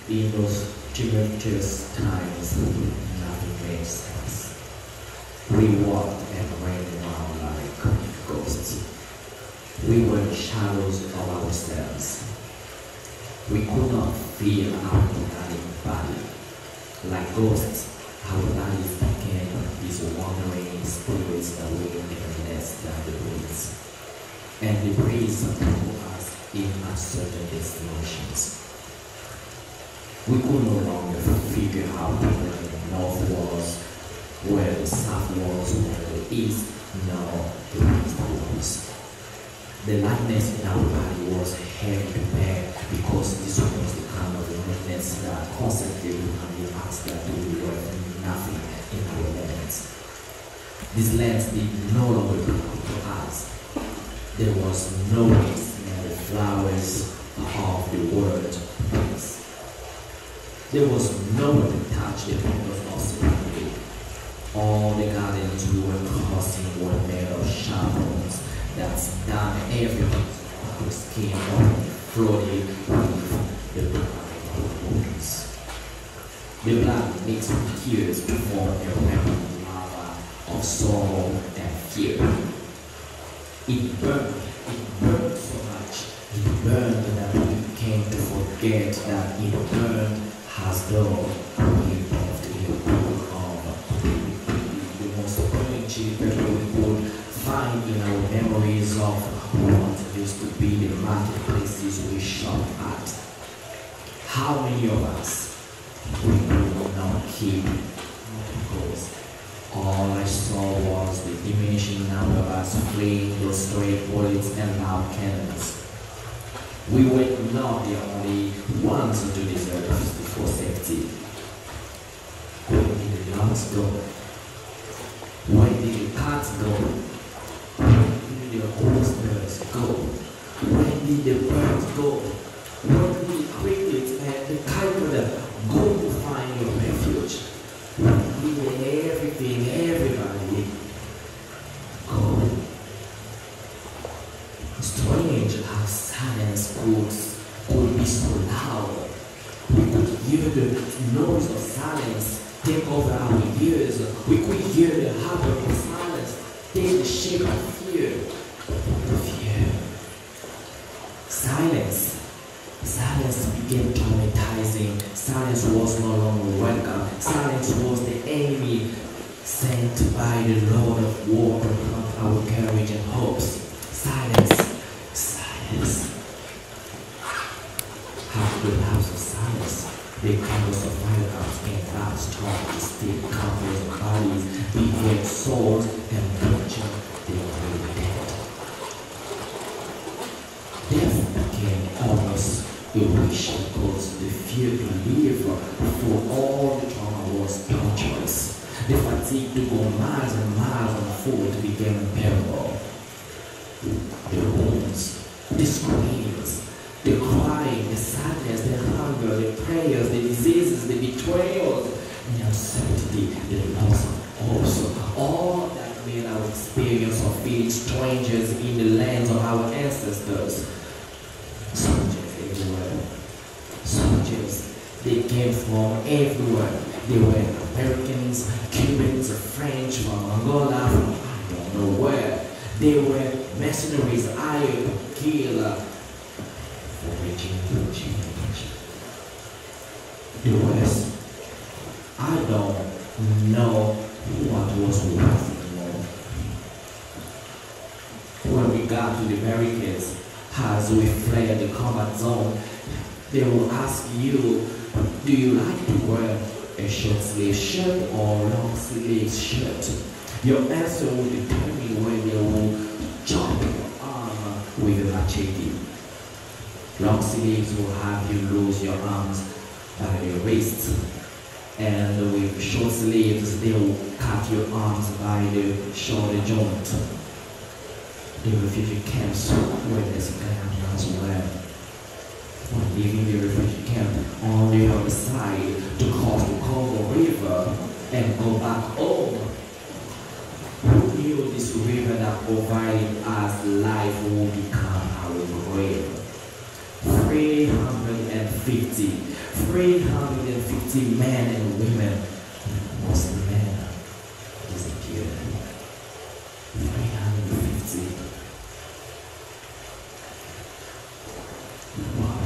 In those tumultuous times, nothing made sense. We walked and ran around like ghosts. We were shadows of ourselves. We could not feel our body. Like ghosts, our bodies became these wandering spirits that were even less than the breeze. And the breeze pulled us in uncertain destinations. We could no longer figure out where the north was, where the south was, where the east, nor the west was. The lightness in our body was heavy to bear because this was the kind of lightness that constantly reminded us that we were nothing in our lands. These lands did no longer belong to us. There was no place near the flowers of the world. There was nowhere to touch the petals of spring. All the gardens we were crossing were made of sharpness that's done everything our skin floated with the blood of wounds. The blood mixed with tears to form a rampant lava of sorrow and fear. It burned so much, it burned that we came to forget that it burned as though we lived in a book of the most burning children we could find in our memories of what used to be the marketplaces we shopped at. How many of us we could not keep because all I saw was the diminishing number of us fleeing those stray bullets and loud cannons. We were not the only ones to desert for safety. Where did the lungs go? Where did the cats go? Where did the horses go? Where did the birds go? Where did the crickets and the kite go to find your refuge? Where did everything, everybody go? Strange how silence could be so loud. We could hear the noise of silence take over our ears. We could hear the heartbeat of silence take the shape of fear. Fear. Silence. Silence became traumatizing. Silence was no longer welcome. Silence was the enemy sent by the Lord of War to hunt our courage and hopes. Silence. Silence. After the house of silence, the candles of firearms and vast torches still countless bodies, behead souls, and torture the already dead. Death became almost a wish because the fear to live for all the trauma was torturous. The fatigue to go miles and miles on foot became unbearable. The wounds, the screams, the crying, the sadness, the hunger, the prayers, the diseases, the betrayals, the uncertainty, the loss of hopes, all that made our experience of being strangers in the lands of our ancestors. Soldiers everywhere. Soldiers, they came from everywhere. They were Americans, Cubans, French, from Angola, from I don't know where. They were mercenaries hired to kill for reaching change. The West, I don't know what was worth anymore. When we got to the barricades, as we fled the combat zone, they will ask you, do you like to wear a short sleeve shirt or long sleeve shirt? Your answer will determine when they will chop your arm with a machete. Long sleeves will have you lose your arms by the wrist, and with short sleeves they will cut your arms by the shoulder joint. The refugee camps where there's a as well. When leaving the refugee camp on the other side to cross the Congo River and go back home, who knew this river that provided us life will become our grave? 350. 350 men and women. Most men disappeared. 350. Wow.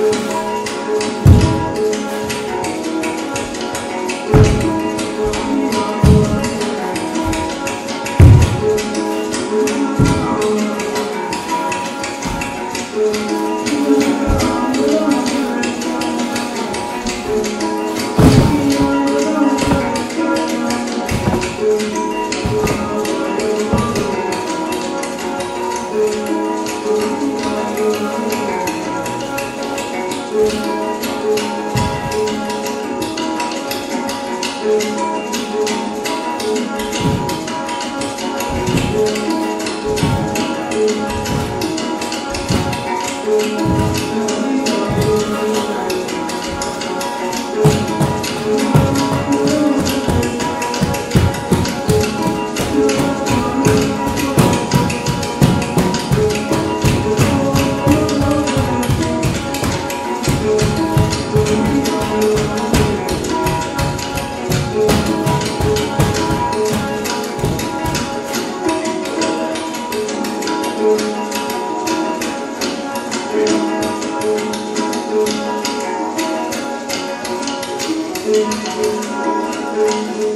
Thank you.